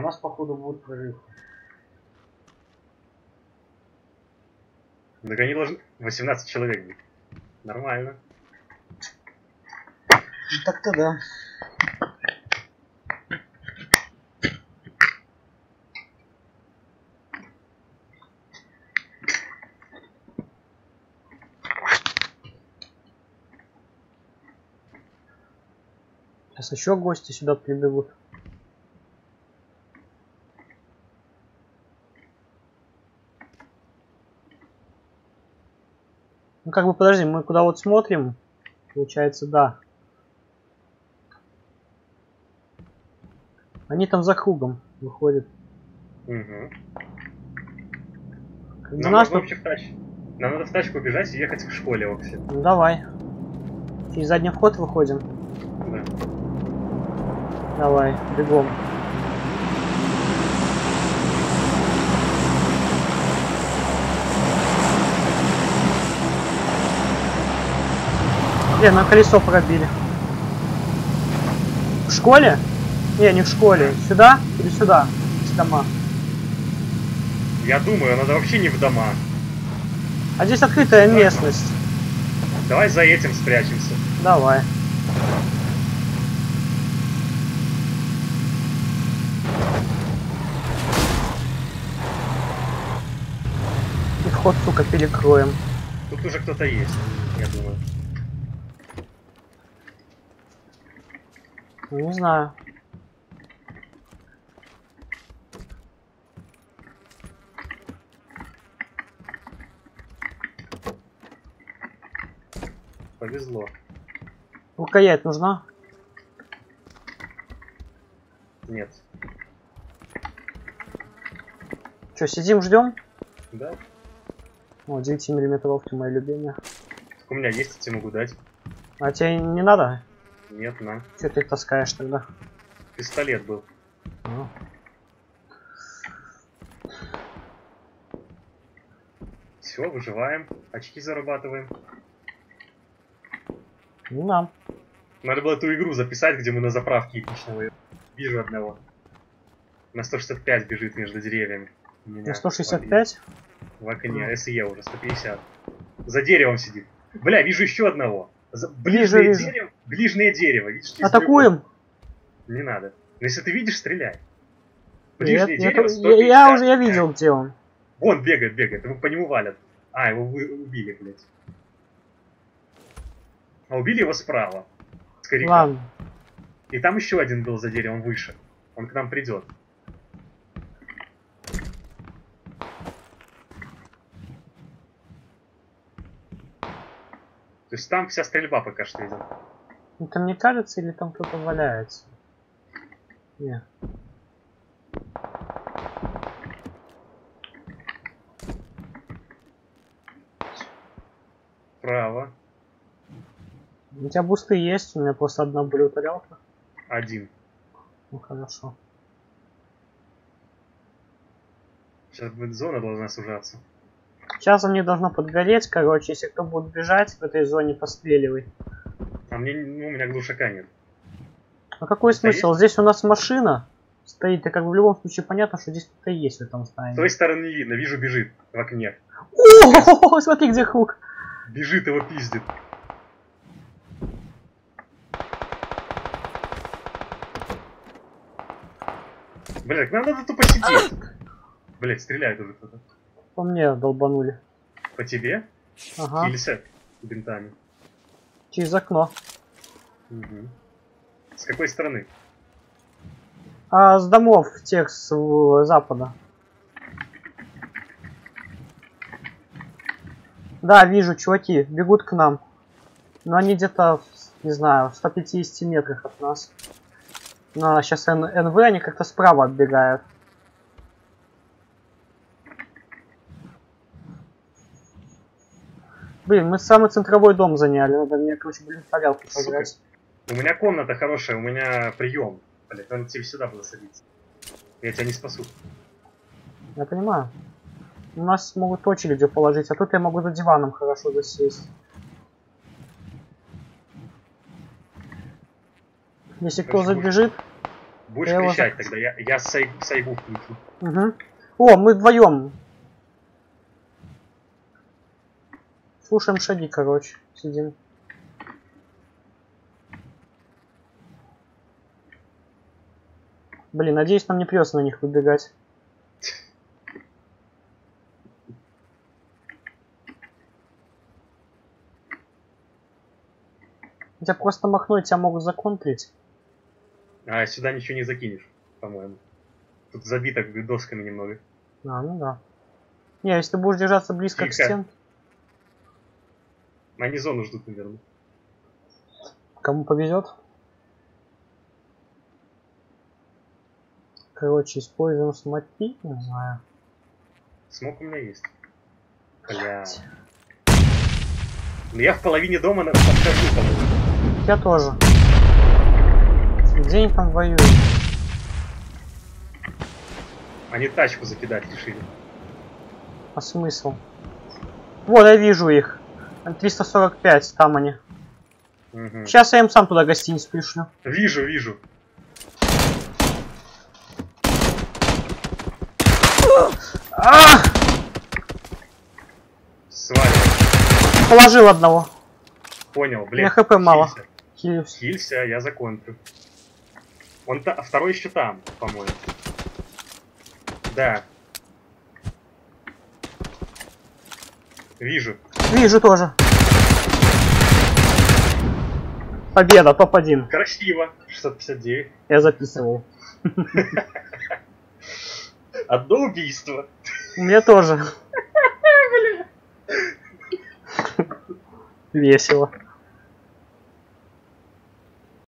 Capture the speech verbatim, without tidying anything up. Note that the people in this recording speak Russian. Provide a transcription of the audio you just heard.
нас походу будет прорыв. Так они должны... восемнадцать человек быть. Нормально. Так-то да. Сейчас еще гости сюда прибегут. Ну как бы подожди, мы куда вот смотрим, получается, да. Они там за кругом выходят. Угу. Нам нас тут... вообще в тач... Нам надо в тачку бежать и ехать к школе, Окси. Ну давай. Через задний вход выходим. Да. Давай, бегом. Блин, на колесо пробили. В школе? Не, не в школе. Сюда или сюда? С дома. Я думаю, надо вообще не в дома. А здесь открытая местность. Давай за этим спрячемся. Давай. И вход, сука, перекроем. Тут уже кто-то есть, я думаю. Не знаю. Повезло. Рукоять нужна? Нет. Че, сидим, ждем? Да? О, девятимиллиметровки мои любимые. Так у меня есть, тебе могу дать. А тебе не надо? Нет, на. Че ты таскаешь тогда? Пистолет был. А. Все, выживаем. Очки зарабатываем. Не нам. Надо было ту игру записать, где мы на заправке эпичного. Вижу одного. На сто шестьдесят пять бежит между деревьями. На сто шестьдесят пять? В окне. СЕ уже сто пятьдесят. За деревом сидит. Бля, вижу еще одного. За... Ближнее вижу, дерево. Ближнее дерево. Видишь, атакуем? Не надо. Но если ты видишь, стреляй. Ближнее нет, дерево, я, я уже я видел, где он. Вон бегает, бегает. Его по нему валят. А, его вы убили, блядь. А убили его справа. Скорее. Ладно. И там еще один был за деревом выше. Он к нам придет. То есть там вся стрельба пока что идет. Это мне кажется, или там кто-то валяется? Не. Право. У тебя бусты есть, у меня просто одна блютарелка. Один. Ну хорошо. Сейчас будет зона должна сужаться. Сейчас он не должно подгореть, короче, если кто будет бежать в этой зоне, постреливай. А мне, ну, у меня глушака нет. А какой Стоит? смысл? Здесь у нас машина стоит, и как бы в любом случае понятно, что здесь кто-то есть в этом здании. С той стороны не видно, вижу, бежит в окне. О, смотри, где хук. Бежит, его пиздит. Блять, нам надо тупо сидеть. Блять, стреляет уже кто-то. По мне долбанули. По тебе? Ага. Или с бинтами? Через окно. Угу. С какой стороны? А с домов тех с э, запада. Да, вижу, чуваки, бегут к нам. Но они где-то, не знаю, в ста пятидесяти метрах от нас. Но сейчас эн вэ, они как-то справа отбегают. Блин, мы самый центровой дом заняли. Надо мне, короче, блин, тарелку собрать. У меня комната хорошая, у меня прием. Блин, надо тебе сюда было садиться. Я тебя не спасу. Я понимаю. У нас могут очередью положить, а тут я могу за диваном хорошо засесть. Если кто забежит... Будешь Я его кричать за- тогда, я, я сай, сайгу включу. Угу. О, мы вдвоем. Слушаем шаги, короче. Сидим. Блин, надеюсь, нам не придется на них выбегать. Хотя просто махнуть тебя могут законтрить. А сюда ничего не закинешь, по-моему. Тут забито досками немного. А, ну да. Не, если ты будешь держаться близко Тихо. к стен, Они зону ждут, наверное. кому повезет. Короче, используем смотри, не знаю. Смог у меня есть. Бля. Ну я в половине дома на- подхожу, по-моему. Я тоже. Где они там воюют? Они тачку закидать решили. А смысл? Вот, я вижу их. триста сорок пять, там они. Угу. Сейчас я им сам туда гостиницу пришлю. Вижу, вижу. А! Сваливай. Положил одного. Понял, У блин. меня хп мало. Хилься. Хилюсь. Хилься, я законтрю. Он та... а второй еще там, по-моему. Да. Вижу. Вижу тоже. Победа, топ один. Красиво. шестьсот пятьдесят девять. Я записывал. Одно убийство. У меня тоже. Весело.